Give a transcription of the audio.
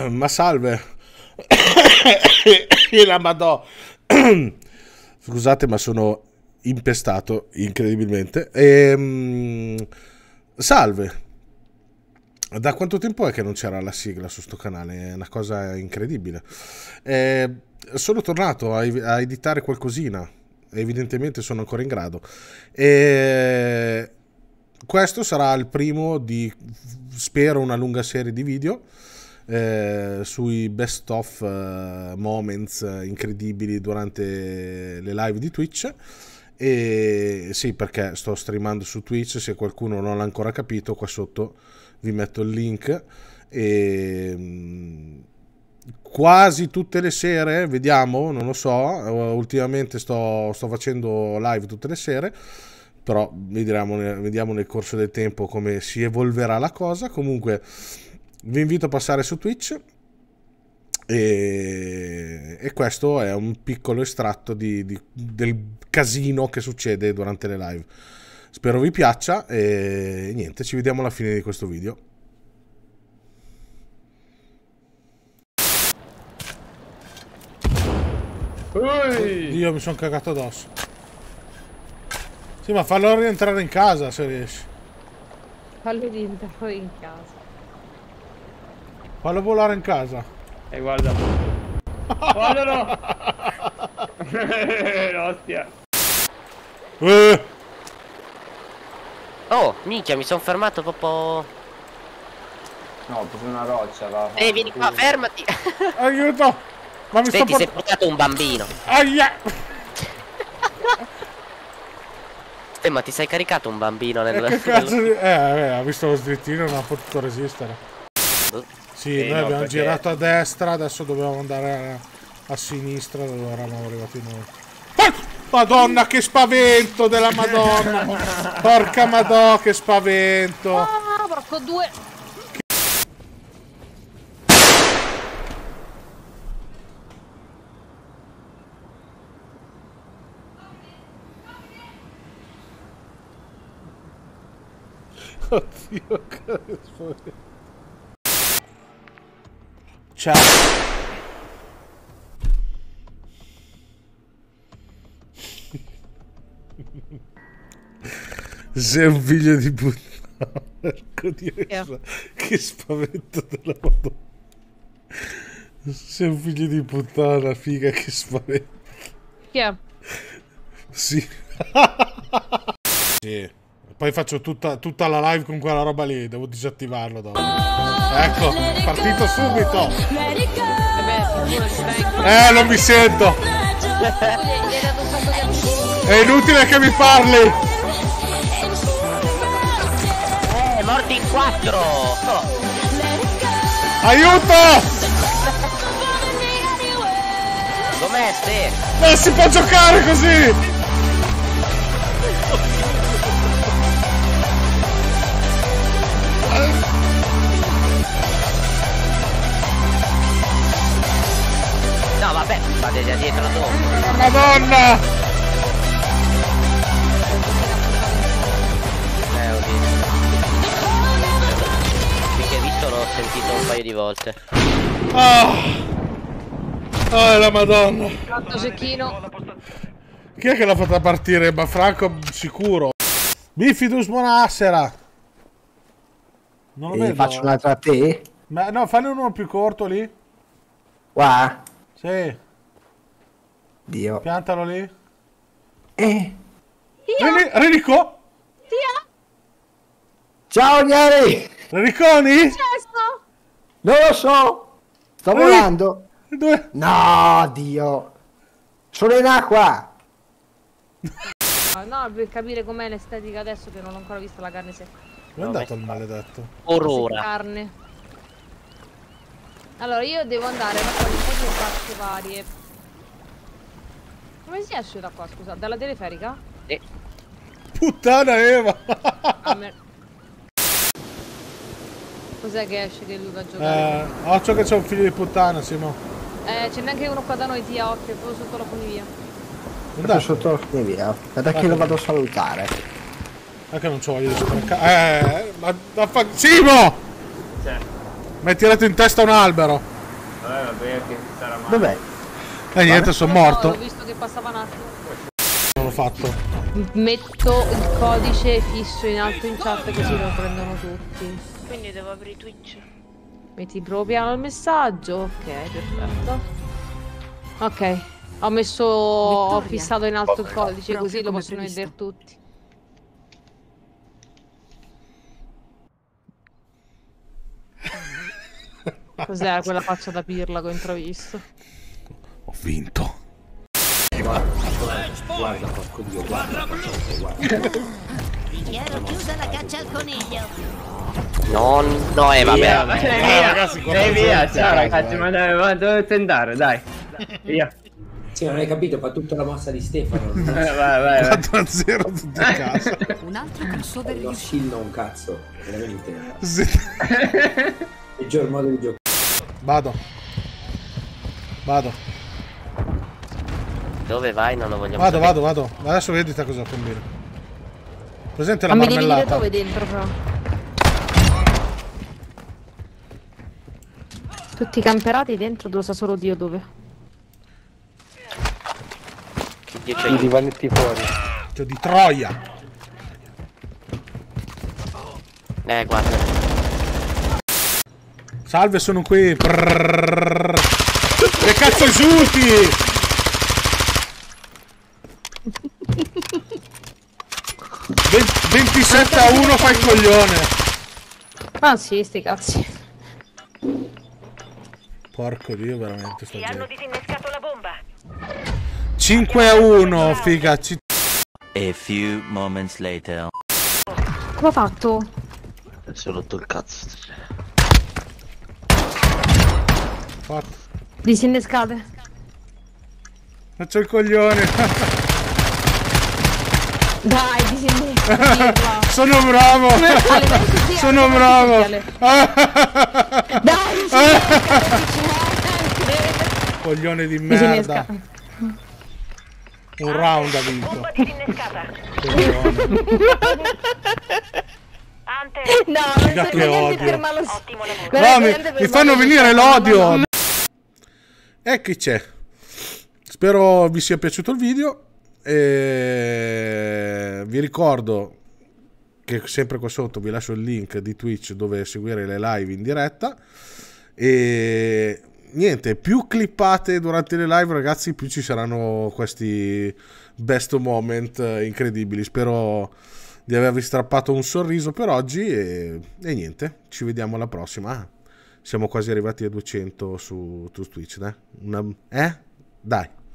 Ma salve. La madò. Scusate, ma sono impestato incredibilmente. Salve. Da quanto tempo è che non c'era la sigla su sto canale? È una cosa incredibile. Sono tornato a editare qualcosina. Evidentemente sono ancora in grado. Questo sarà il primo di, spero, una lunga serie di video sui best of moments incredibili durante le live di Twitch. E sì, perché sto streamando su Twitch, se qualcuno non l'ha ancora capito, qua sotto vi metto il link. E quasi tutte le sere, vediamo, non lo so, ultimamente sto facendo live tutte le sere, però vediamo nel corso del tempo come si evolverà la cosa. Comunque vi invito a passare su Twitch e questo è un piccolo estratto del casino che succede durante le live. Spero vi piaccia e niente, ci vediamo alla fine di questo video. Io mi sono cagato addosso. Sì, ma fallo rientrare in casa se riesci. Fallo rientrare in casa. Fallo volare in casa. Guarda. Guardalo. Ostia. Oh, minchia, mi sono fermato proprio. No, proprio una roccia, va. Vieni qua, fermati. Aiuto! Ma mi Senti, sei portato un bambino. Aia! Ma ti sei caricato un bambino nel... Che cazzo di... ha visto lo slittino e non ha potuto resistere. Sì, noi abbiamo girato a destra, adesso dobbiamo andare a sinistra dove eravamo arrivati noi. Madonna, che spavento della Madonna! Porca Madò, che spavento! Ah, porco due! Oddio, che spavento! Ciao! Sei un figlio di puttana. Ecco che spavento della Madonna. Sei un figlio di puttana, figa, che spavento. Chi è? Sì. Sì. Poi faccio tutta la live con quella roba lì, devo disattivarlo dopo. Ecco, partito subito. Non mi sento. È inutile che mi parli. Morti in 4. Aiuto! Com'è ste? Non si può giocare così. No, vabbè, fate da dietro dopo. Madonna! Oddio. Perché visto l'ho sentito un paio di volte. La Madonna! Tanto cecchino. Chi è che l'ha fatta partire? Ma Franco sicuro. Bifidus buonasera. Non lo vedo. Faccio un'altra a te? Ma no, fanne uno più corto lì. Qua? Sì. Dio. Piantalo lì. Tia! Ciao Gnari! Reniconi? Cesto! Non lo so! Sto volando! Dove? No, Dio! Sono in acqua! No, per capire com'è l'estetica adesso che non ho ancora visto la carne secca. Dove è andato il maledetto? Aurora. Carne. Allora, io devo andare a raccogliere un po' di cazzo varie. Come si esce da qua, scusa? Dalla teleferica? Puttana Eva! Cos'è che esce che lui va a giocare? Occhio che c'è un figlio di puttana, Simo. C'è neanche uno qua da noi, tia, occhio, proprio sotto la funivia. Sto sotto la funivia. Guarda che lo vado a salutare. Ma che non c'ho voglia di sprecare. Ma Simo! C'è. Mi hai tirato in testa un albero. Guarda, che sarà male. Dov'è? E niente, sono No, morto. ho visto che passava un attimo. Non l'ho fatto. Metto il codice fisso in alto in chat così lo prendono tutti. Quindi devo aprire Twitch. Metti proprio il messaggio. Ok, perfetto. Ok, ho fissato in alto il codice così lo possono vedere tutti. Cos'è quella faccia da pirla che ho intravisto? Ho vinto. Guarda, porco Dio, guarda. Dichiaro chiusa la caccia al coniglio. No, vabbè. ragazzi, via, ciao ragazzi, ma dovete andare, dai. Via. Sì, non hai capito, fa tutta la mossa di Stefano. Vai. 4-0 tutti a casa. Un altro crossover Non skinno un cazzo, veramente. Sì. Peggior modo di giocare. Vado. Dove vai? Non lo vogliamo Vado. Adesso vedi te cosa combino. Presente la Ma mi devi dire marmellata. dove dentro però. Tutti camperati dentro, lo sa solo Dio dove. Io c'ho i divanetti fuori. Cioè di Troia. guarda. Salve, sono qui. Prrrr. Che cazzo esulti? Ve 27-1 fa il coglione. Ah sì, sti cazzi. Porco Dio, veramente sta Hanno gente. disinnescato la bomba. 5-1, figa. A few moments later. Come ha fatto? Si è rotto il cazzo. Disinnescate. Faccio il coglione. Dai, disinnescate. Sono bravo. Sono bravo. Dai, Coglione di merda. Un round ha vinto. Bomba disinnescata. Coglione. Ante, no, Figa non che so odio. fermarlo. ottimo lavoro. No, mi fanno venire l'odio. E chi c'è? Spero vi sia piaciuto il video. E vi ricordo che sempre qua sotto vi lascio il link di Twitch dove seguire le live in diretta. E niente, più clippate durante le live, ragazzi, più ci saranno questi best moment incredibili. Spero di avervi strappato un sorriso per oggi e niente, ci vediamo alla prossima. Siamo quasi arrivati a 200 su Twitch, dai. Dai.